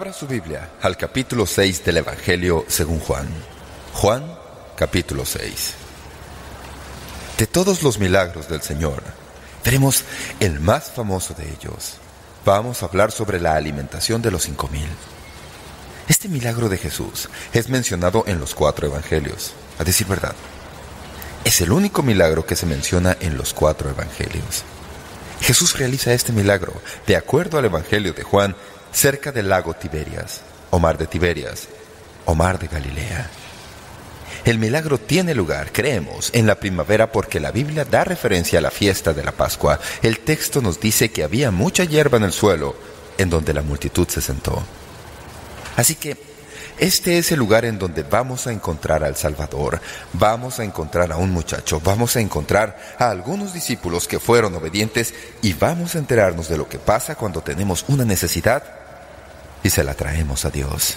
Abra su Biblia al capítulo 6 del Evangelio según Juan. Juan, capítulo 6. De todos los milagros del Señor, veremos el más famoso de ellos. Vamos a hablar sobre la alimentación de los 5,000. Este milagro de Jesús es mencionado en los 4 evangelios. A decir verdad, es el único milagro que se menciona en los 4 evangelios. Jesús realiza este milagro, de acuerdo al evangelio de Juan, cerca del lago Tiberias, o mar de Tiberias, o mar de Galilea. El milagro tiene lugar, creemos, en la primavera porque la Biblia da referencia a la fiesta de la Pascua. El texto nos dice que había mucha hierba en el suelo, en donde la multitud se sentó. Así que este es el lugar en donde vamos a encontrar al Salvador. Vamos a encontrar a un muchacho, vamos a encontrar a algunos discípulos que fueron obedientes y vamos a enterarnos de lo que pasa cuando tenemos una necesidad y se la traemos a Dios.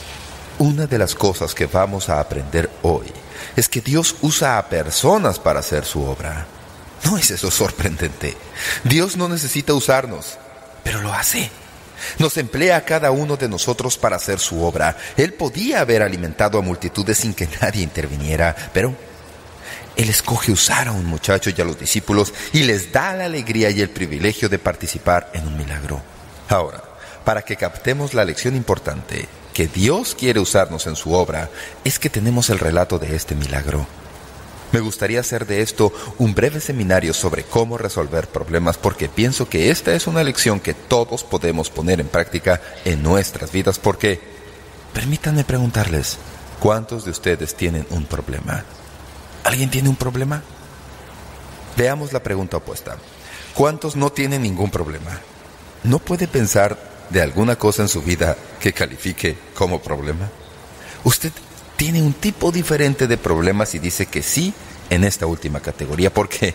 Una de las cosas que vamos a aprender hoy es que Dios usa a personas para hacer su obra. ¿No es eso sorprendente? Dios no necesita usarnos, pero lo hace. Nos emplea a cada uno de nosotros para hacer su obra. Él podía haber alimentado a multitudes sin que nadie interviniera, pero Él escoge usar a un muchacho y a los discípulos y les da la alegría y el privilegio de participar en un milagro. Ahora, para que captemos la lección importante que Dios quiere usarnos en su obra, es que tenemos el relato de este milagro. Me gustaría hacer de esto un breve seminario sobre cómo resolver problemas, porque pienso que esta es una lección que todos podemos poner en práctica en nuestras vidas, porque, permítanme preguntarles, ¿cuántos de ustedes tienen un problema? ¿Alguien tiene un problema? Veamos la pregunta opuesta. ¿Cuántos no tienen ningún problema? ¿No puede pensar de alguna cosa en su vida que califique como problema? ¿Usted tiene un tipo diferente de problemas y dice que sí en esta última categoría? Porque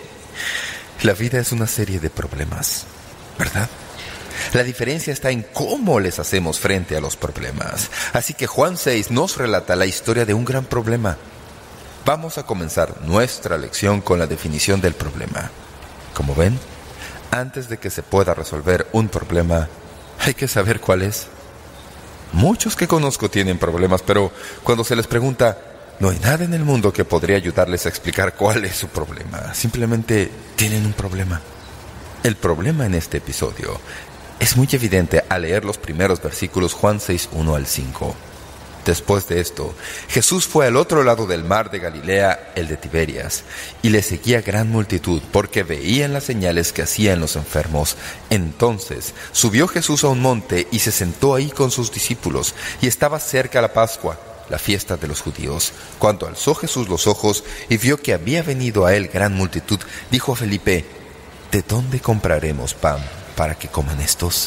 la vida es una serie de problemas, ¿verdad? La diferencia está en cómo les hacemos frente a los problemas. Así que Juan 6 nos relata la historia de un gran problema. Vamos a comenzar nuestra lección con la definición del problema. Como ven, antes de que se pueda resolver un problema, hay que saber cuál es. Muchos que conozco tienen problemas, pero cuando se les pregunta, no hay nada en el mundo que podría ayudarles a explicar cuál es su problema. Simplemente tienen un problema. El problema en este episodio es muy evidente al leer los primeros versículos Juan 6, 1 al 5. Después de esto, Jesús fue al otro lado del mar de Galilea, el de Tiberias, y le seguía gran multitud, porque veían las señales que hacían los enfermos. Entonces subió Jesús a un monte y se sentó ahí con sus discípulos, y estaba cerca la Pascua, la fiesta de los judíos. Cuando alzó Jesús los ojos y vio que había venido a él gran multitud, dijo a Felipe, ¿de dónde compraremos pan para que coman estos?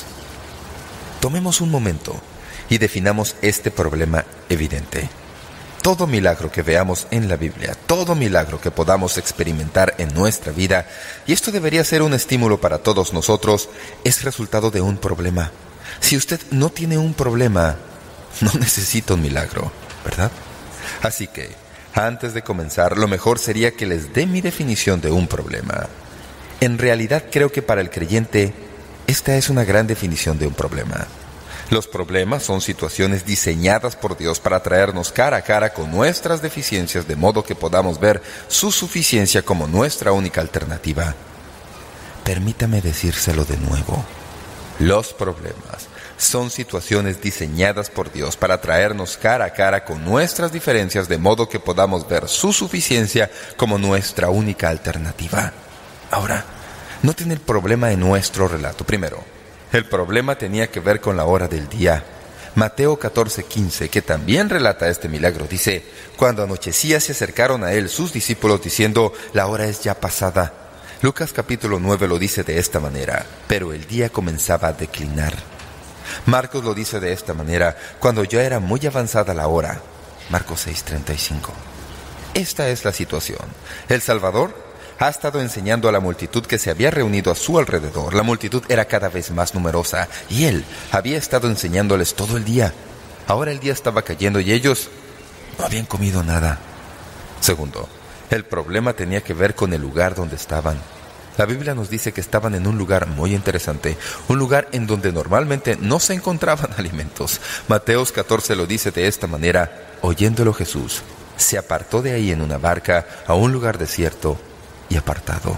Tomemos un momento y definamos este problema evidente. Todo milagro que veamos en la Biblia, todo milagro que podamos experimentar en nuestra vida, y esto debería ser un estímulo para todos nosotros, es resultado de un problema. Si usted no tiene un problema, no necesita un milagro, ¿verdad? Así que, antes de comenzar, lo mejor sería que les dé mi definición de un problema. En realidad creo que para el creyente, esta es una gran definición de un problema. Los problemas son situaciones diseñadas por Dios para traernos cara a cara con nuestras deficiencias, de modo que podamos ver su suficiencia como nuestra única alternativa. Permítame decírselo de nuevo. Los problemas son situaciones diseñadas por Dios para traernos cara a cara con nuestras diferencias, de modo que podamos ver su suficiencia como nuestra única alternativa. Ahora, noten el problema en nuestro relato. Primero, el problema tenía que ver con la hora del día. Mateo 14:15, que también relata este milagro, dice, cuando anochecía se acercaron a él sus discípulos diciendo, la hora es ya pasada. Lucas capítulo 9 lo dice de esta manera, pero el día comenzaba a declinar. Marcos lo dice de esta manera, cuando ya era muy avanzada la hora. Marcos 6:35. Esta es la situación. El Salvador ha estado enseñando a la multitud que se había reunido a su alrededor. La multitud era cada vez más numerosa y Él había estado enseñándoles todo el día. Ahora el día estaba cayendo y ellos no habían comido nada. Segundo, el problema tenía que ver con el lugar donde estaban. La Biblia nos dice que estaban en un lugar muy interesante, un lugar en donde normalmente no se encontraban alimentos. Mateos 14 lo dice de esta manera: oyéndolo Jesús, se apartó de ahí en una barca a un lugar desierto y apartado.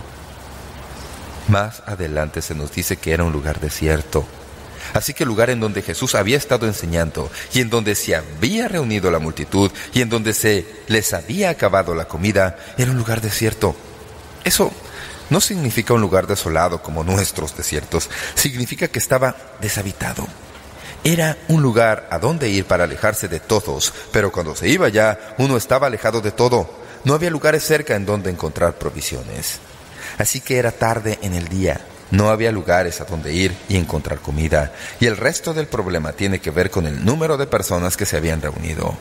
Más adelante se nos dice que era un lugar desierto. Así que el lugar en donde Jesús había estado enseñando, y en donde se había reunido la multitud, y en donde se les había acabado la comida, era un lugar desierto. Eso no significa un lugar desolado como nuestros desiertos. Significa que estaba deshabitado. Era un lugar a donde ir para alejarse de todos, pero cuando se iba allá, uno estaba alejado de todo. No había lugares cerca en donde encontrar provisiones. Así que era tarde en el día. No había lugares a donde ir y encontrar comida. Y el resto del problema tiene que ver con el número de personas que se habían reunido.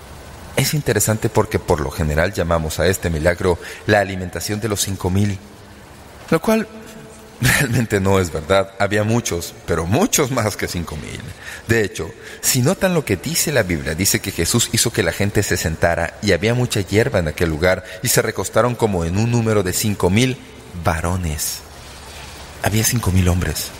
Es interesante porque por lo general llamamos a este milagro la alimentación de los 5,000, lo cual realmente no es verdad. Había muchos, pero muchos más que 5,000. De hecho, si notan lo que dice la Biblia, dice que Jesús hizo que la gente se sentara y había mucha hierba en aquel lugar y se recostaron como en un número de 5,000 varones. Había 5,000 hombres.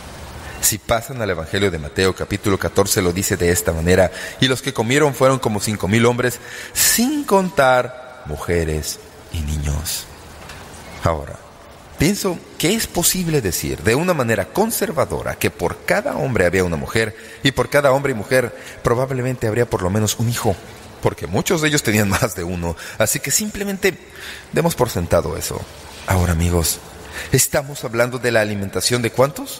Si pasan al Evangelio de Mateo, capítulo 14, lo dice de esta manera: y los que comieron fueron como 5,000 hombres, sin contar mujeres y niños. Ahora, pienso que es posible decir de una manera conservadora que por cada hombre había una mujer, y por cada hombre y mujer probablemente habría por lo menos un hijo, porque muchos de ellos tenían más de uno. Así que simplemente demos por sentado eso. Ahora, amigos, estamos hablando de la alimentación de ¿cuántos?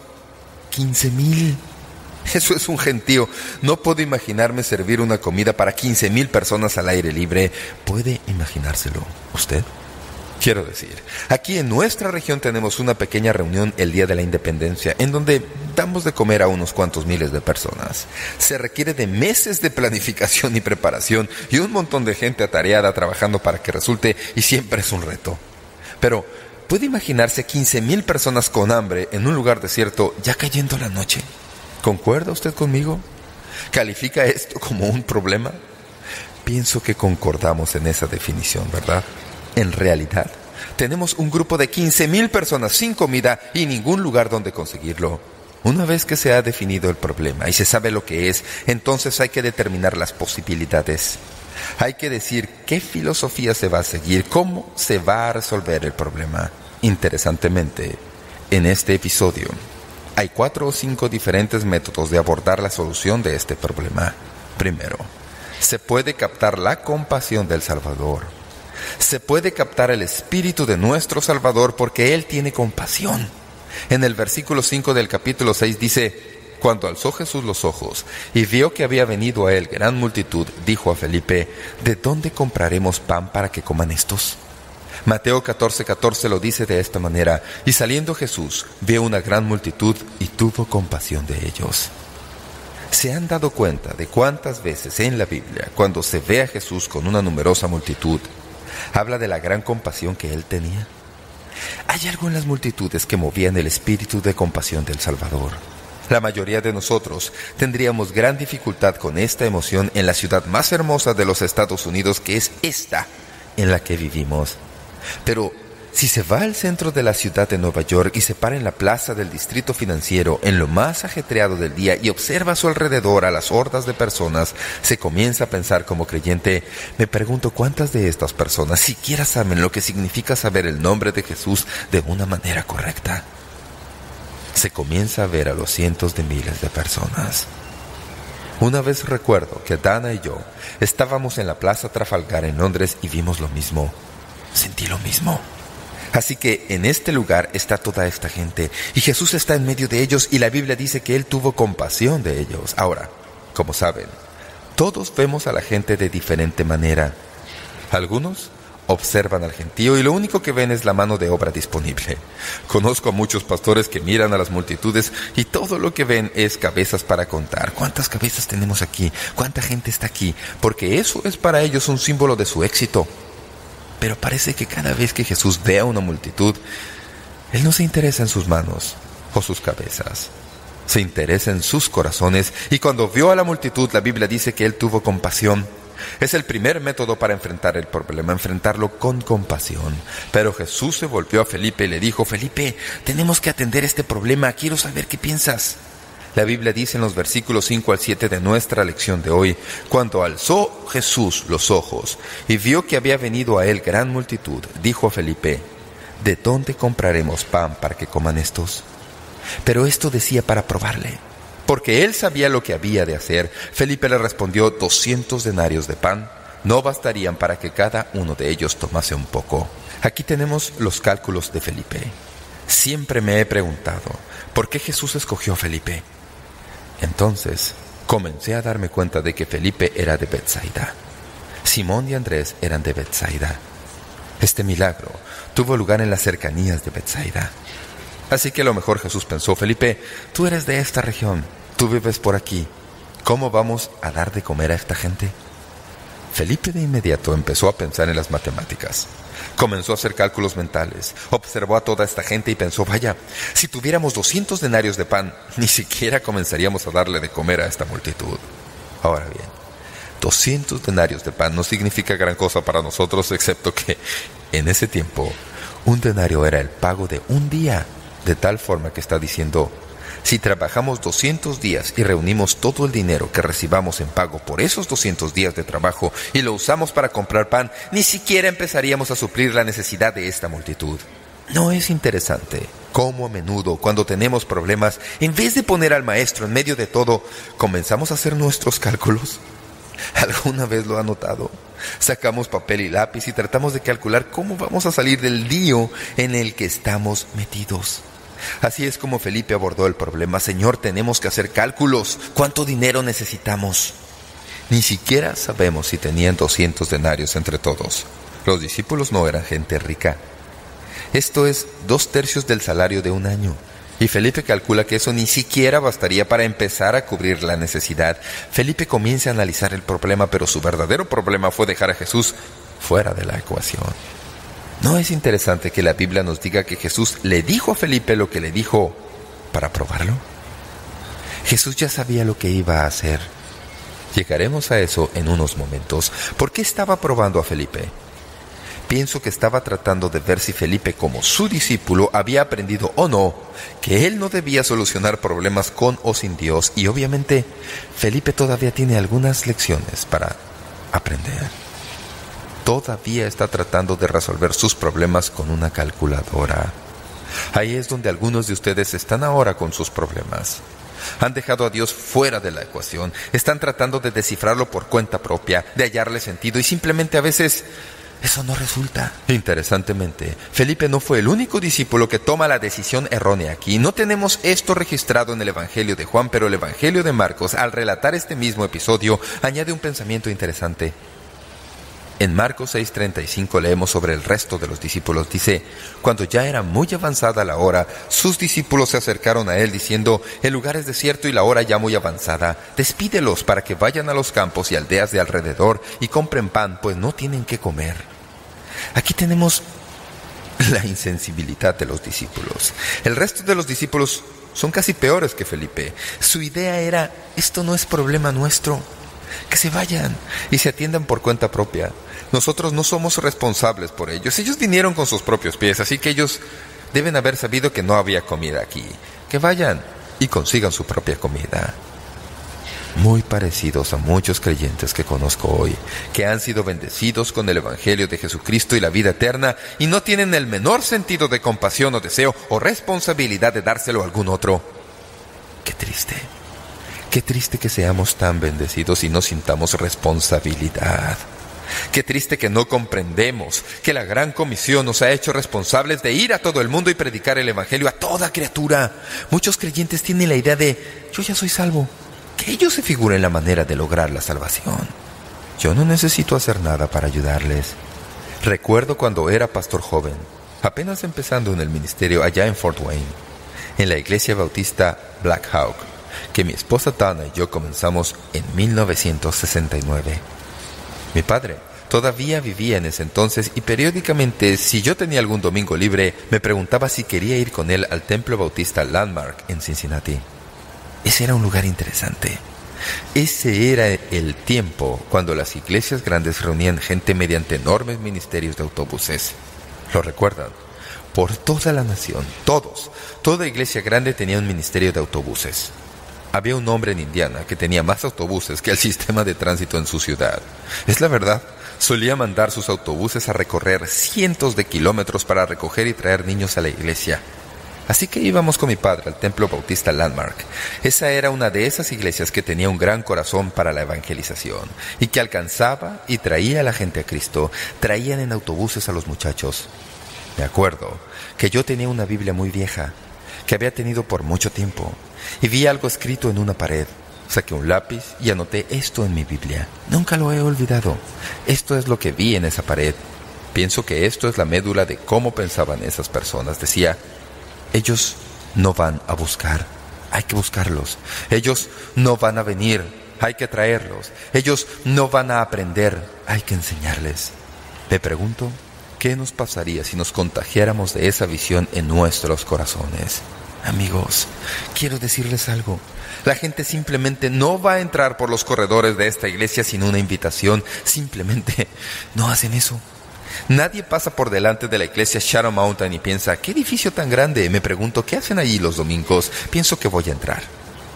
15,000. Eso es un gentío. No puedo imaginarme servir una comida para 15,000 personas al aire libre. ¿Puede imaginárselo usted? Quiero decir, aquí en nuestra región tenemos una pequeña reunión el día de la independencia, en donde damos de comer a unos cuantos miles de personas. Se requiere de meses de planificación y preparación y un montón de gente atareada trabajando para que resulte, y siempre es un reto. Pero ¿puede imaginarse 15,000 personas con hambre en un lugar desierto ya cayendo la noche? ¿Concuerda usted conmigo? ¿Califica esto como un problema? Pienso que concordamos en esa definición, ¿verdad? En realidad, tenemos un grupo de 15,000 personas sin comida y ningún lugar donde conseguirlo. Una vez que se ha definido el problema y se sabe lo que es, entonces hay que determinar las posibilidades. Hay que decir qué filosofía se va a seguir, cómo se va a resolver el problema. Interesantemente, en este episodio hay 4 o 5 diferentes métodos de abordar la solución de este problema. Primero, se puede captar la compasión del Salvador. Se puede captar el espíritu de nuestro Salvador porque Él tiene compasión. En el versículo 5 del capítulo 6 dice: cuando alzó Jesús los ojos y vio que había venido a Él gran multitud, dijo a Felipe: ¿de dónde compraremos pan para que coman estos? Mateo 14:14 lo dice de esta manera: y saliendo Jesús, vio una gran multitud y tuvo compasión de ellos. ¿Se han dado cuenta de cuántas veces en la Biblia, cuando se ve a Jesús con una numerosa multitud, habla de la gran compasión que Él tenía? Hay algo en las multitudes que movían el espíritu de compasión del Salvador. La mayoría de nosotros tendríamos gran dificultad con esta emoción en la ciudad más hermosa de los Estados Unidos, que es esta en la que vivimos. Pero si se va al centro de la ciudad de Nueva York y se para en la plaza del distrito financiero en lo más ajetreado del día y observa a su alrededor a las hordas de personas, se comienza a pensar como creyente: me pregunto cuántas de estas personas siquiera saben lo que significa saber el nombre de Jesús de una manera correcta. Se comienza a ver a los cientos de miles de personas. Una vez recuerdo que Dana y yo estábamos en la Plaza Trafalgar en Londres y vimos lo mismo. Sentí lo mismo. Así que en este lugar está toda esta gente y Jesús está en medio de ellos, y la Biblia dice que Él tuvo compasión de ellos. Ahora, como saben, todos vemos a la gente de diferente manera. Algunos observan al gentío y lo único que ven es la mano de obra disponible. Conozco a muchos pastores que miran a las multitudes y todo lo que ven es cabezas para contar. ¿Cuántas cabezas tenemos aquí? ¿Cuánta gente está aquí? Porque eso es para ellos un símbolo de su éxito. Pero parece que cada vez que Jesús ve a una multitud, Él no se interesa en sus manos o sus cabezas. Se interesa en sus corazones. Y cuando vio a la multitud, la Biblia dice que Él tuvo compasión. Es el primer método para enfrentar el problema, enfrentarlo con compasión. Pero Jesús se volvió a Felipe y le dijo: Felipe, tenemos que atender este problema, quiero saber qué piensas. La Biblia dice en los versículos 5 al 7 de nuestra lección de hoy: cuando alzó Jesús los ojos y vio que había venido a él gran multitud, dijo a Felipe: ¿de dónde compraremos pan para que coman estos? Pero esto decía para probarle, porque él sabía lo que había de hacer. Felipe le respondió: 200 denarios de pan no bastarían para que cada uno de ellos tomase un poco. Aquí tenemos los cálculos de Felipe. Siempre me he preguntado, ¿por qué Jesús escogió a Felipe? Entonces comencé a darme cuenta de que Felipe era de Betsaida. Simón y Andrés eran de Betsaida. Este milagro tuvo lugar en las cercanías de Betsaida. Así que a lo mejor Jesús pensó: Felipe, tú eres de esta región, tú vives por aquí, ¿cómo vamos a dar de comer a esta gente? Felipe de inmediato empezó a pensar en las matemáticas. Comenzó a hacer cálculos mentales, observó a toda esta gente y pensó: vaya, si tuviéramos 200 denarios de pan, ni siquiera comenzaríamos a darle de comer a esta multitud. Ahora bien, 200 denarios de pan no significa gran cosa para nosotros, excepto que en ese tiempo un denario era el pago de un día, de tal forma que está diciendo: si trabajamos 200 días y reunimos todo el dinero que recibamos en pago por esos 200 días de trabajo y lo usamos para comprar pan, ni siquiera empezaríamos a suplir la necesidad de esta multitud. ¿No es interesante cómo a menudo, cuando tenemos problemas, en vez de poner al maestro en medio de todo, comenzamos a hacer nuestros cálculos? ¿Alguna vez lo ha notado? Sacamos papel y lápiz y tratamos de calcular cómo vamos a salir del lío en el que estamos metidos. Así es como Felipe abordó el problema. Señor, tenemos que hacer cálculos. ¿Cuánto dinero necesitamos? Ni siquiera sabemos si tenían 200 denarios entre todos. Los discípulos no eran gente rica. Esto es 2/3 del salario de un año. Y Felipe calcula que eso ni siquiera bastaría para empezar a cubrir la necesidad. Felipe comienza a analizar el problema, pero su verdadero problema fue dejar a Jesús fuera de la ecuación. ¿No es interesante que la Biblia nos diga que Jesús le dijo a Felipe lo que le dijo para probarlo? Jesús ya sabía lo que iba a hacer. Llegaremos a eso en unos momentos. ¿Por qué estaba probando a Felipe? Pienso que estaba tratando de ver si Felipe, como su discípulo, había aprendido o no que él no debía solucionar problemas con o sin Dios. Y obviamente Felipe todavía tiene algunas lecciones para aprender. Todavía está tratando de resolver sus problemas con una calculadora. Ahí es donde algunos de ustedes están ahora con sus problemas. Han dejado a Dios fuera de la ecuación. Están tratando de descifrarlo por cuenta propia, de hallarle sentido, y simplemente a veces eso no resulta. Interesantemente, Felipe no fue el único discípulo que toma la decisión errónea aquí. No tenemos esto registrado en el Evangelio de Juan, pero el Evangelio de Marcos, al relatar este mismo episodio, añade un pensamiento interesante. En Marcos 6:35 leemos sobre el resto de los discípulos. Dice: cuando ya era muy avanzada la hora, sus discípulos se acercaron a él diciendo: el lugar es desierto y la hora ya muy avanzada. Despídelos para que vayan a los campos y aldeas de alrededor y compren pan, pues no tienen qué comer. Aquí tenemos la insensibilidad de los discípulos. El resto de los discípulos son casi peores que Felipe. Su idea era: esto no es problema nuestro. Que se vayan y se atiendan por cuenta propia. Nosotros no somos responsables por ellos. Ellos vinieron con sus propios pies, así que ellos deben haber sabido que no había comida aquí. Que vayan y consigan su propia comida. Muy parecidos a muchos creyentes que conozco hoy, que han sido bendecidos con el Evangelio de Jesucristo y la vida eterna, y no tienen el menor sentido de compasión o deseo o responsabilidad de dárselo a algún otro. ¡Qué triste! Qué triste que seamos tan bendecidos y no sintamos responsabilidad. Qué triste que no comprendemos que la gran comisión nos ha hecho responsables de ir a todo el mundo y predicar el Evangelio a toda criatura. Muchos creyentes tienen la idea de: yo ya soy salvo. Que ellos se figuren la manera de lograr la salvación. Yo no necesito hacer nada para ayudarles. Recuerdo cuando era pastor joven, apenas empezando en el ministerio allá en Fort Wayne, en la iglesia bautista Black Hawk, que mi esposa Dana y yo comenzamos en 1969. Mi padre todavía vivía en ese entonces y periódicamente, si yo tenía algún domingo libre, me preguntaba si quería ir con él al templo bautista Landmark en Cincinnati. Ese era un lugar interesante. Ese era el tiempo cuando las iglesias grandes reunían gente mediante enormes ministerios de autobuses. ¿Lo recuerdan? Por toda la nación, toda iglesia grande tenía un ministerio de autobuses. Había un hombre en Indiana que tenía más autobuses que el sistema de tránsito en su ciudad. Es la verdad, solía mandar sus autobuses a recorrer cientos de kilómetros para recoger y traer niños a la iglesia. Así que íbamos con mi padre al Templo Bautista Landmark. Esa era una de esas iglesias que tenía un gran corazón para la evangelización y que alcanzaba y traía a la gente a Cristo. Traían en autobuses a los muchachos. Me acuerdo que yo tenía una Biblia muy vieja que había tenido por mucho tiempo y vi algo escrito en una pared. Saqué un lápiz y anoté esto en mi Biblia. Nunca lo he olvidado. Esto es lo que vi en esa pared. Pienso que esto es la médula de cómo pensaban esas personas. Decía: ellos no van a buscar, hay que buscarlos. Ellos no van a venir, hay que traerlos. Ellos no van a aprender, hay que enseñarles. Me pregunto, ¿qué nos pasaría si nos contagiáramos de esa visión en nuestros corazones? Amigos, quiero decirles algo. La gente simplemente no va a entrar por los corredores de esta iglesia sin una invitación. Simplemente no hacen eso. Nadie pasa por delante de la iglesia Shadow Mountain y piensa: ¿qué edificio tan grande? Me pregunto, ¿qué hacen allí los domingos? Pienso que voy a entrar.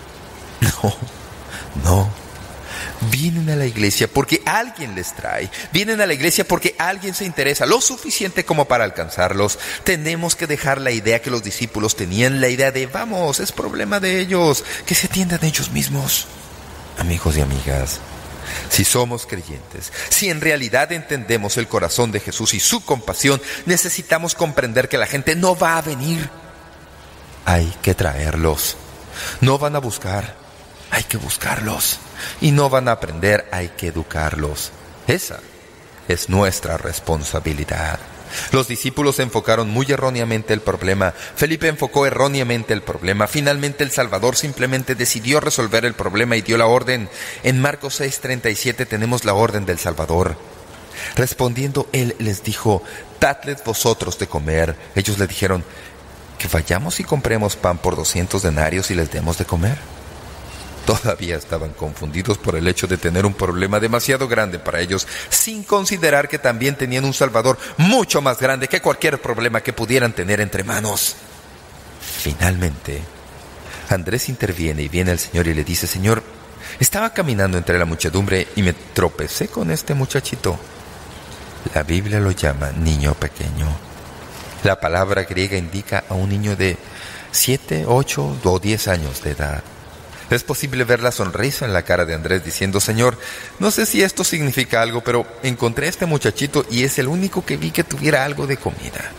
No. Vienen a la iglesia porque alguien les trae. Vienen a la iglesia porque alguien se interesa lo suficiente como para alcanzarlos. Tenemos que dejar la idea que los discípulos tenían, la idea de: vamos, es problema de ellos, que se atiendan ellos mismos. Amigos y amigas, si somos creyentes, si en realidad entendemos el corazón de Jesús y su compasión, necesitamos comprender que la gente no va a venir. Hay que traerlos. No van a buscar, hay que buscarlos. Y no van a aprender, hay que educarlos. Esa es nuestra responsabilidad. Los discípulos enfocaron muy erróneamente el problema. Felipe enfocó erróneamente el problema. Finalmente el Salvador simplemente decidió resolver el problema y dio la orden. En Marcos 6:37 tenemos la orden del Salvador. Respondiendo él les dijo: dadles vosotros de comer. Ellos le dijeron: que vayamos y compremos pan por 200 denarios y les demos de comer. Todavía estaban confundidos por el hecho de tener un problema demasiado grande para ellos, sin considerar que también tenían un Salvador mucho más grande que cualquier problema que pudieran tener entre manos. Finalmente, Andrés interviene y viene al Señor y le dice: Señor, estaba caminando entre la muchedumbre y me tropecé con este muchachito. La Biblia lo llama niño pequeño. La palabra griega indica a un niño de 7, 8 o 10 años de edad. Es posible ver la sonrisa en la cara de Andrés diciendo: Señor, no sé si esto significa algo, pero encontré a este muchachito y es el único que vi que tuviera algo de comida.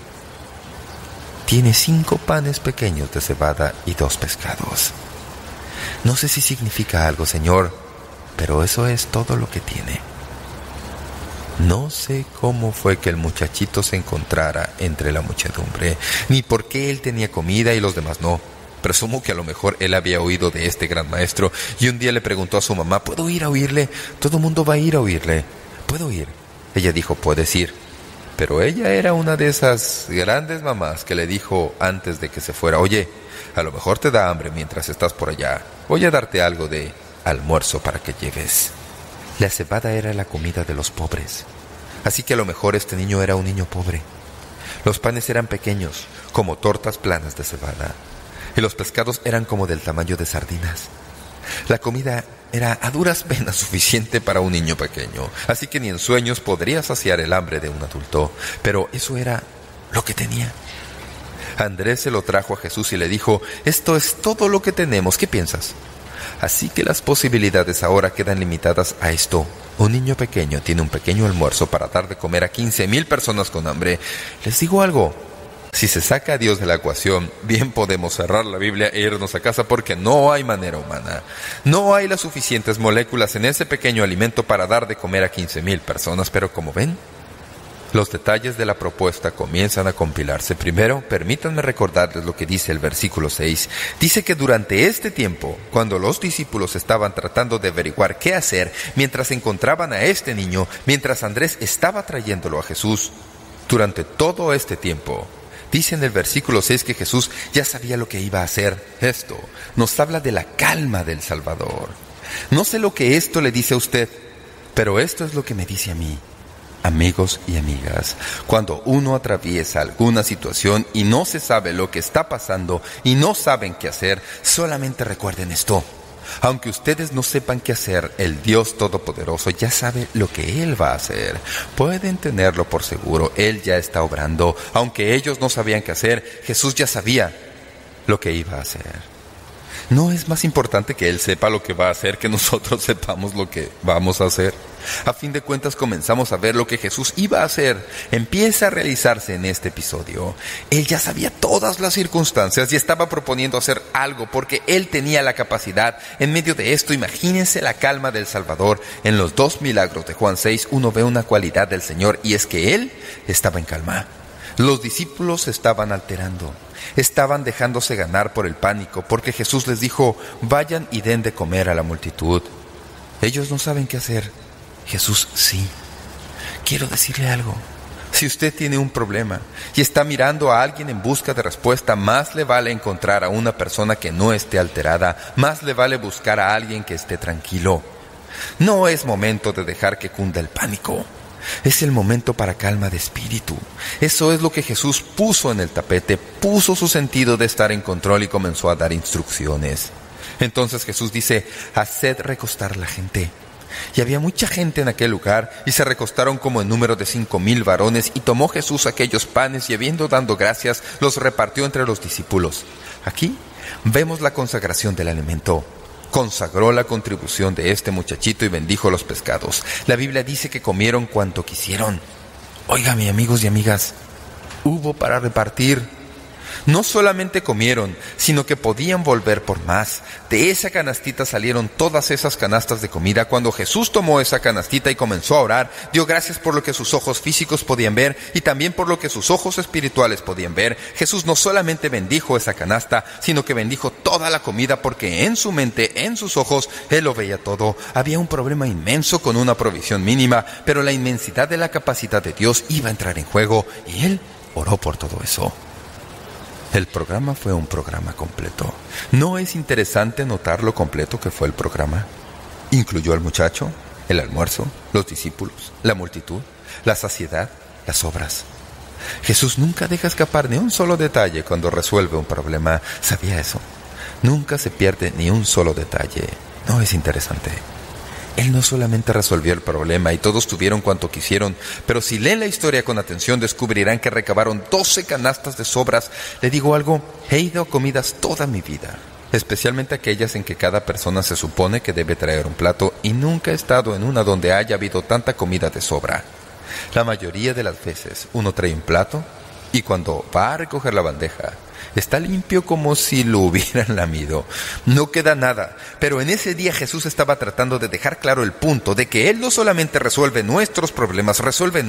Tiene 5 panes pequeños de cebada y 2 pescados. No sé si significa algo, Señor, pero eso es todo lo que tiene. No sé cómo fue que el muchachito se encontrara entre la muchedumbre, ni por qué él tenía comida y los demás no. Presumo que a lo mejor él había oído de este gran maestro y un día le preguntó a su mamá: ¿puedo ir a oírle? Todo el mundo va a ir a oírle. ¿Puedo ir? Ella dijo: puedes ir. Pero ella era una de esas grandes mamás que le dijo antes de que se fuera: oye, a lo mejor te da hambre mientras estás por allá. Voy a darte algo de almuerzo para que lleves. La cebada era la comida de los pobres. Así que a lo mejor este niño era un niño pobre. Los panes eran pequeños, como tortas planas de cebada. Y los pescados eran como del tamaño de sardinas. La comida era a duras penas suficiente para un niño pequeño, así que ni en sueños podría saciar el hambre de un adulto, pero eso era lo que tenía. Andrés se lo trajo a Jesús y le dijo: esto es todo lo que tenemos, ¿qué piensas? Así que las posibilidades ahora quedan limitadas a esto. Un niño pequeño tiene un pequeño almuerzo para dar de comer a 15,000 personas con hambre. Les digo algo: si se saca a Dios de la ecuación, bien podemos cerrar la Biblia e irnos a casa, porque no hay manera humana. No hay las suficientes moléculas en ese pequeño alimento para dar de comer a 15,000 personas. Pero como ven, los detalles de la propuesta comienzan a compilarse. Primero, permítanme recordarles lo que dice el versículo 6. Dice que durante este tiempo, cuando los discípulos estaban tratando de averiguar qué hacer, mientras encontraban a este niño, mientras Andrés estaba trayéndolo a Jesús, durante todo este tiempo, dice en el versículo 6 que Jesús ya sabía lo que iba a hacer. Esto nos habla de la calma del Salvador. No sé lo que esto le dice a usted, pero esto es lo que me dice a mí. Amigos y amigas, cuando uno atraviesa alguna situación y no se sabe lo que está pasando y no saben qué hacer, solamente recuerden esto. Aunque ustedes no sepan qué hacer, el Dios Todopoderoso ya sabe lo que Él va a hacer. Pueden tenerlo por seguro, Él ya está obrando. Aunque ellos no sabían qué hacer, Jesús ya sabía lo que iba a hacer. ¿No es más importante que Él sepa lo que va a hacer que nosotros sepamos lo que vamos a hacer? A fin de cuentas comenzamos a ver lo que Jesús iba a hacer. Empieza a realizarse en este episodio. Él ya sabía todas las circunstancias y estaba proponiendo hacer algo porque Él tenía la capacidad. En medio de esto, imagínense la calma del Salvador. En los 2 milagros de Juan 6, uno ve una cualidad del Señor y es que Él estaba en calma. Los discípulos se estaban alterando. Estaban dejándose ganar por el pánico, porque Jesús les dijo, vayan y den de comer a la multitud. Ellos no saben qué hacer. Jesús sí. Quiero decirle algo. Si usted tiene un problema y está mirando a alguien en busca de respuesta, más le vale encontrar a una persona que no esté alterada, más le vale buscar a alguien que esté tranquilo. No es momento de dejar que cunda el pánico. Es el momento para calma de espíritu. Eso es lo que Jesús puso en el tapete, puso su sentido de estar en control y comenzó a dar instrucciones. Entonces Jesús dice, haced recostar la gente. Y había mucha gente en aquel lugar, y se recostaron como en número de 5,000 varones, y tomó Jesús aquellos panes, y habiendo dado gracias, los repartió entre los discípulos. Aquí vemos la consagración del alimento. Consagró la contribución de este muchachito y bendijo los pescados. La Biblia dice que comieron cuanto quisieron. Óigame, amigos y amigas, hubo para repartir. No solamente comieron, sino que podían volver por más. De esa canastita salieron todas esas canastas de comida. Cuando Jesús tomó esa canastita y comenzó a orar, dio gracias por lo que sus ojos físicos podían ver y también por lo que sus ojos espirituales podían ver. Jesús no solamente bendijo esa canasta, sino que bendijo toda la comida, porque en su mente, en sus ojos, Él lo veía todo. Había un problema inmenso con una provisión mínima, pero la inmensidad de la capacidad de Dios iba a entrar en juego y Él oró por todo eso. El programa fue un programa completo. ¿No es interesante notar lo completo que fue el programa? Incluyó al muchacho, el almuerzo, los discípulos, la multitud, la saciedad, las obras. Jesús nunca deja escapar ni un solo detalle cuando resuelve un problema. ¿Sabía eso? Nunca se pierde ni un solo detalle. ¿No es interesante? Él no solamente resolvió el problema y todos tuvieron cuanto quisieron, pero si leen la historia con atención descubrirán que recabaron 12 canastas de sobras. Le digo algo, he ido a comidas toda mi vida, especialmente aquellas en que cada persona se supone que debe traer un plato, y nunca he estado en una donde haya habido tanta comida de sobra. La mayoría de las veces uno trae un plato y cuando va a recoger la bandeja, está limpio como si lo hubieran lamido. No queda nada. Pero en ese día Jesús estaba tratando de dejar claro el punto de que Él no solamente resuelve nuestros problemas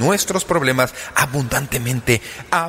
abundantemente,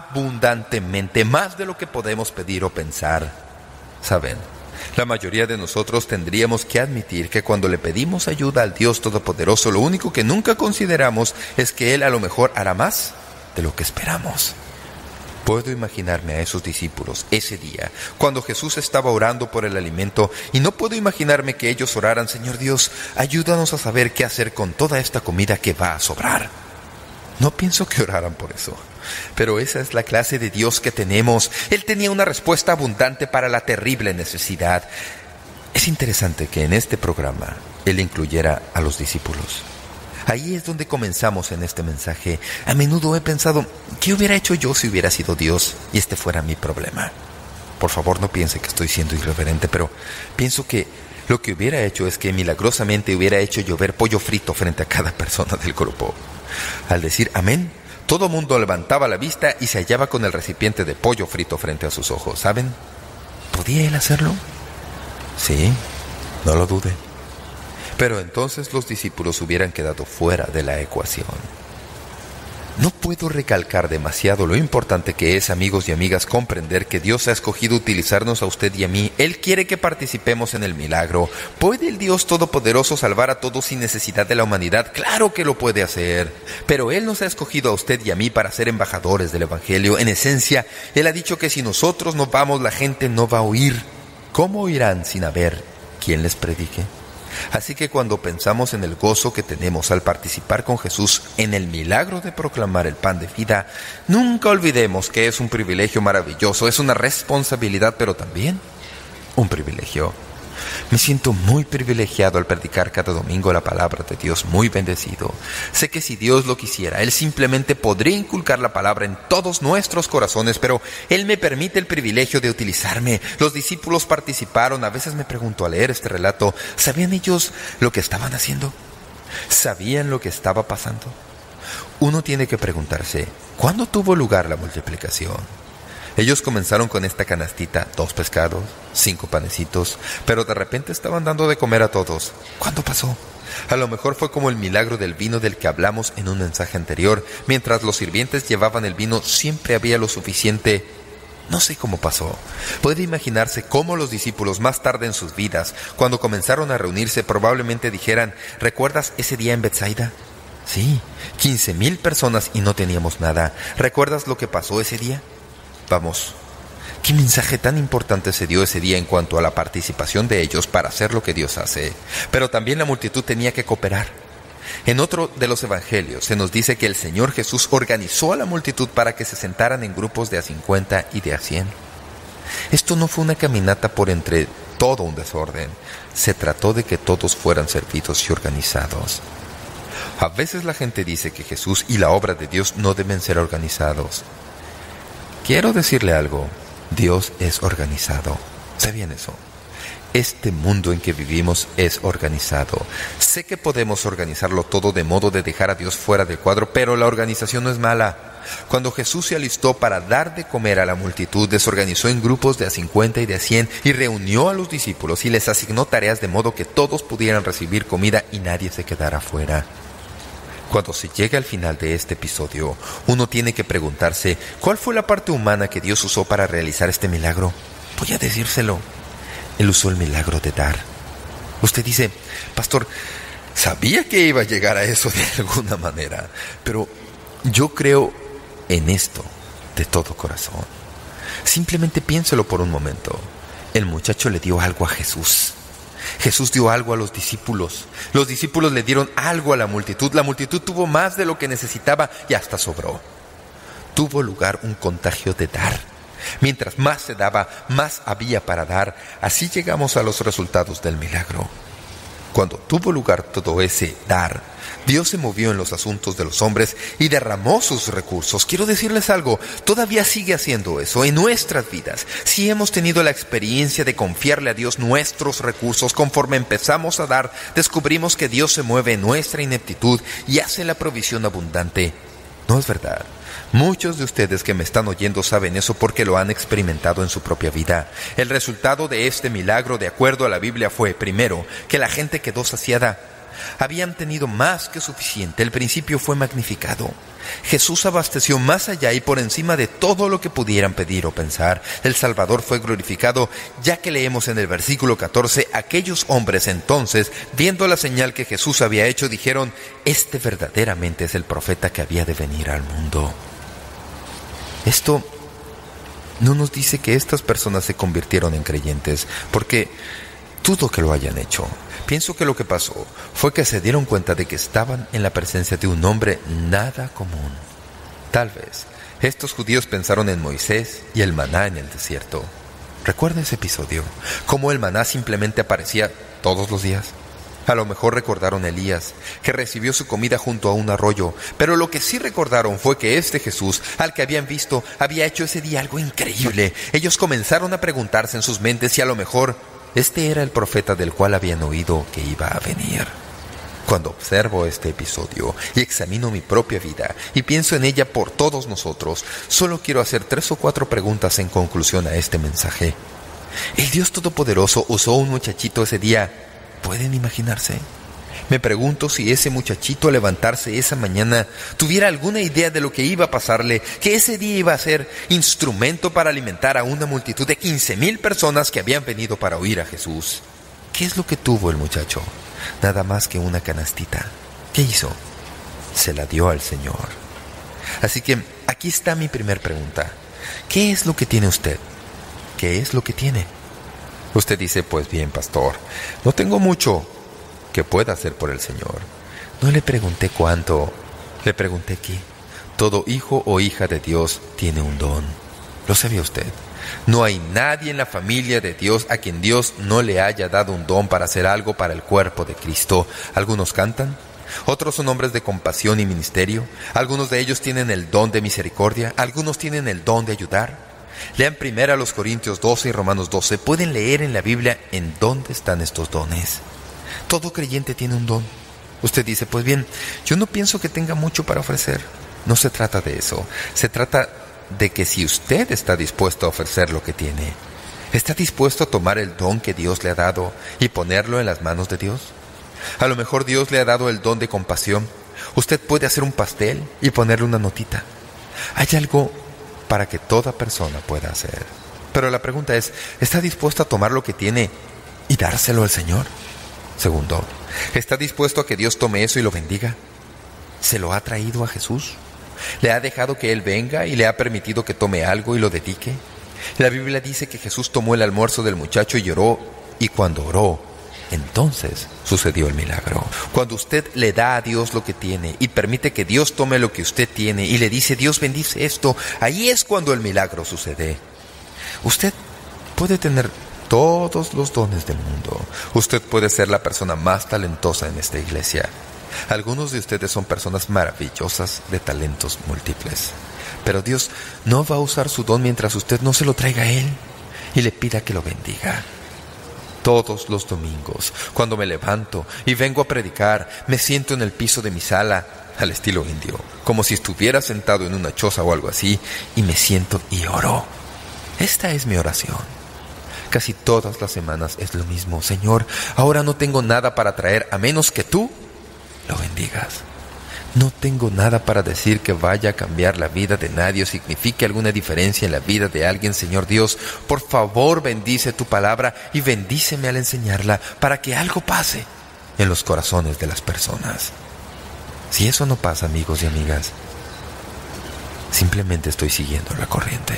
más de lo que podemos pedir o pensar. ¿Saben? La mayoría de nosotros tendríamos que admitir que cuando le pedimos ayuda al Dios Todopoderoso, lo único que nunca consideramos es que Él a lo mejor hará más de lo que esperamos. Puedo imaginarme a esos discípulos ese día, cuando Jesús estaba orando por el alimento, y no puedo imaginarme que ellos oraran, Señor Dios, ayúdanos a saber qué hacer con toda esta comida que va a sobrar. No pienso que oraran por eso, pero esa es la clase de Dios que tenemos. Él tenía una respuesta abundante para la terrible necesidad. Es interesante que en este programa Él incluyera a los discípulos. Ahí es donde comenzamos en este mensaje. A menudo he pensado, ¿qué hubiera hecho yo si hubiera sido Dios y este fuera mi problema? Por favor, no piense que estoy siendo irreverente, pero pienso que lo que hubiera hecho es que milagrosamente hubiera hecho llover pollo frito frente a cada persona del grupo. Al decir amén, todo mundo levantaba la vista y se hallaba con el recipiente de pollo frito frente a sus ojos. ¿Saben? ¿Podía Él hacerlo? Sí, no lo dude. Pero entonces los discípulos hubieran quedado fuera de la ecuación. No puedo recalcar demasiado lo importante que es, amigos y amigas, comprender que Dios ha escogido utilizarnos a usted y a mí. Él quiere que participemos en el milagro. ¿Puede el Dios Todopoderoso salvar a todos sin necesidad de la humanidad? ¡Claro que lo puede hacer! Pero Él nos ha escogido a usted y a mí para ser embajadores del Evangelio. En esencia, Él ha dicho que si nosotros no vamos, la gente no va a oír. ¿Cómo oirán sin haber quien les predique? Así que cuando pensamos en el gozo que tenemos al participar con Jesús en el milagro de proclamar el pan de vida, nunca olvidemos que es un privilegio maravilloso, es una responsabilidad, pero también un privilegio. Me siento muy privilegiado al predicar cada domingo la palabra de Dios, muy bendecido. Sé que si Dios lo quisiera, Él simplemente podría inculcar la palabra en todos nuestros corazones, pero Él me permite el privilegio de utilizarme. Los discípulos participaron. A veces me pregunto al leer este relato, ¿sabían ellos lo que estaban haciendo? ¿Sabían lo que estaba pasando? Uno tiene que preguntarse, ¿cuándo tuvo lugar la multiplicación? Ellos comenzaron con esta canastita, 2 pescados, 5 panecitos, pero de repente estaban dando de comer a todos. ¿Cuándo pasó? A lo mejor fue como el milagro del vino del que hablamos en un mensaje anterior. Mientras los sirvientes llevaban el vino, siempre había lo suficiente. No sé cómo pasó. Puede imaginarse cómo los discípulos más tarde en sus vidas, cuando comenzaron a reunirse, probablemente dijeran, ¿recuerdas ese día en Betsaida? Sí, 15,000 personas y no teníamos nada. ¿Recuerdas lo que pasó ese día? Vamos, ¿qué mensaje tan importante se dio ese día en cuanto a la participación de ellos para hacer lo que Dios hace? Pero también la multitud tenía que cooperar. En otro de los evangelios se nos dice que el Señor Jesús organizó a la multitud para que se sentaran en grupos de a 50 y de a 100. Esto no fue una caminata por entre todo un desorden. Se trató de que todos fueran servidos y organizados. A veces la gente dice que Jesús y la obra de Dios no deben ser organizados. Quiero decirle algo, Dios es organizado. ¿Sabían eso? Este mundo en que vivimos es organizado. Sé que podemos organizarlo todo de modo de dejar a Dios fuera del cuadro, pero la organización no es mala. Cuando Jesús se alistó para dar de comer a la multitud, desorganizó en grupos de a 50 y de a 100 y reunió a los discípulos y les asignó tareas de modo que todos pudieran recibir comida y nadie se quedara fuera. Cuando se llega al final de este episodio, uno tiene que preguntarse, ¿cuál fue la parte humana que Dios usó para realizar este milagro? Voy a decírselo. Él usó el milagro de dar. Usted dice, pastor, sabía que iba a llegar a eso de alguna manera, pero yo creo en esto de todo corazón. Simplemente piénselo por un momento. El muchacho le dio algo a Jesús. Jesús dio algo a los discípulos. Los discípulos le dieron algo a la multitud. La multitud tuvo más de lo que necesitaba y hasta sobró. Tuvo lugar un contagio de dar. Mientras más se daba, más había para dar. Así llegamos a los resultados del milagro. Cuando tuvo lugar todo ese dar, Dios se movió en los asuntos de los hombres y derramó sus recursos. Quiero decirles algo, todavía sigue haciendo eso en nuestras vidas. Si hemos tenido la experiencia de confiarle a Dios nuestros recursos, conforme empezamos a dar, descubrimos que Dios se mueve en nuestra ineptitud y hace la provisión abundante. ¿No es verdad? Muchos de ustedes que me están oyendo saben eso porque lo han experimentado en su propia vida. El resultado de este milagro, de acuerdo a la Biblia, fue, primero, que la gente quedó saciada. Habían tenido más que suficiente. El principio fue magnificado. Jesús abasteció más allá y por encima de todo lo que pudieran pedir o pensar. El Salvador fue glorificado, ya que leemos en el versículo 14, aquellos hombres entonces, viendo la señal que Jesús había hecho, dijeron, este verdaderamente es el profeta que había de venir al mundo. Esto no nos dice que estas personas se convirtieron en creyentes, porque dudo que lo hayan hecho. Pienso que lo que pasó fue que se dieron cuenta de que estaban en la presencia de un hombre nada común. Tal vez estos judíos pensaron en Moisés y el maná en el desierto. ¿Recuerda ese episodio? Cómo el maná simplemente aparecía todos los días. A lo mejor recordaron a Elías, que recibió su comida junto a un arroyo, pero lo que sí recordaron fue que este Jesús, al que habían visto, había hecho ese día algo increíble. Ellos comenzaron a preguntarse en sus mentes si a lo mejor este era el profeta del cual habían oído que iba a venir. Cuando observo este episodio y examino mi propia vida y pienso en ella por todos nosotros, solo quiero hacer 3 o 4 preguntas en conclusión a este mensaje. ¿El Dios Todopoderoso usó un muchachito ese día? ¿Pueden imaginarse? Me pregunto si ese muchachito al levantarse esa mañana tuviera alguna idea de lo que iba a pasarle, que ese día iba a ser instrumento para alimentar a una multitud de 15,000 personas que habían venido para oír a Jesús. ¿Qué es lo que tuvo el muchacho? Nada más que una canastita. ¿Qué hizo? Se la dio al Señor. Así que aquí está mi primer pregunta. ¿Qué es lo que tiene usted? ¿Qué es lo que tiene? Usted dice, pues bien, pastor, no tengo mucho, que pueda hacer por el Señor. No le pregunté cuánto, le pregunté qué. Todo hijo o hija de Dios tiene un don. ¿Lo sabía usted? No hay nadie en la familia de Dios a quien Dios no le haya dado un don para hacer algo para el cuerpo de Cristo. Algunos cantan, otros son hombres de compasión y ministerio, algunos de ellos tienen el don de misericordia, algunos tienen el don de ayudar. Lean primero a los Corintios 12 y Romanos 12. Pueden leer en la Biblia en dónde están estos dones. Todo creyente tiene un don. Usted dice, pues bien, yo no pienso que tenga mucho para ofrecer. No se trata de eso. Se trata de que si usted está dispuesto a ofrecer lo que tiene, ¿está dispuesto a tomar el don que Dios le ha dado y ponerlo en las manos de Dios? A lo mejor Dios le ha dado el don de compasión. Usted puede hacer un pastel y ponerle una notita. Hay algo para que toda persona pueda hacer. Pero la pregunta es, ¿está dispuesto a tomar lo que tiene y dárselo al Señor? Segundo, ¿está dispuesto a que Dios tome eso y lo bendiga? ¿Se lo ha traído a Jesús? ¿Le ha dejado que Él venga y le ha permitido que tome algo y lo dedique? La Biblia dice que Jesús tomó el almuerzo del muchacho y oró, y cuando oró, entonces sucedió el milagro. Cuando usted le da a Dios lo que tiene y permite que Dios tome lo que usted tiene y le dice, Dios bendice esto, ahí es cuando el milagro sucede. Usted puede tener todos los dones del mundo. Usted puede ser la persona más talentosa en esta iglesia. Algunos de ustedes son personas maravillosas de talentos múltiples. Pero Dios no va a usar su don mientras usted no se lo traiga a Él y le pida que lo bendiga. Todos los domingos, cuando me levanto y vengo a predicar, me siento en el piso de mi sala, al estilo indio, como si estuviera sentado en una choza o algo así, y me siento y oro. Esta es mi oración. Casi todas las semanas es lo mismo. Señor, ahora no tengo nada para traer a menos que tú lo bendigas. No tengo nada para decir que vaya a cambiar la vida de nadie o signifique alguna diferencia en la vida de alguien. Señor Dios, por favor bendice tu palabra y bendíceme al enseñarla para que algo pase en los corazones de las personas. Si eso no pasa, amigos y amigas, simplemente estoy siguiendo la corriente.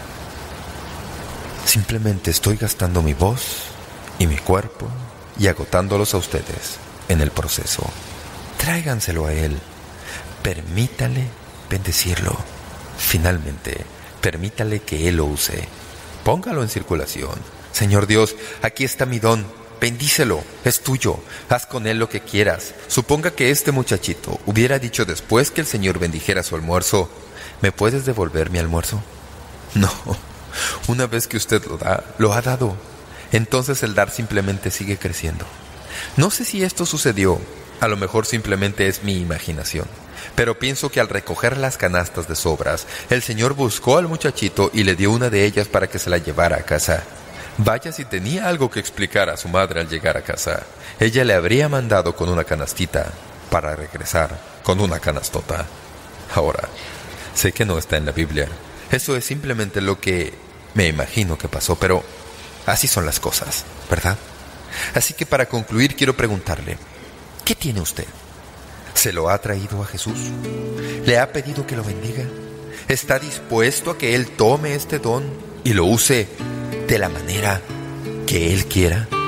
Simplemente estoy gastando mi voz y mi cuerpo y agotándolos a ustedes en el proceso. Tráiganselo a Él. Permítale bendecirlo. Finalmente, permítale que Él lo use. Póngalo en circulación. Señor Dios, aquí está mi don. Bendícelo, es tuyo. Haz con él lo que quieras. Suponga que este muchachito hubiera dicho después que el Señor bendijera su almuerzo, ¿me puedes devolver mi almuerzo? No. Una vez que usted lo da, lo ha dado. Entonces el dar simplemente sigue creciendo. No sé si esto sucedió. A lo mejor simplemente es mi imaginación. Pero pienso que al recoger las canastas de sobras, el Señor buscó al muchachito y le dio una de ellas para que se la llevara a casa. Vaya si tenía algo que explicar a su madre al llegar a casa. Ella le habría mandado con una canastita para regresar con una canastota. Ahora, sé que no está en la Biblia. Eso es simplemente lo que me imagino que pasó, pero así son las cosas, ¿verdad? Así que para concluir quiero preguntarle, ¿qué tiene usted? ¿Se lo ha traído a Jesús? ¿Le ha pedido que lo bendiga? ¿Está dispuesto a que Él tome este don y lo use de la manera que Él quiera?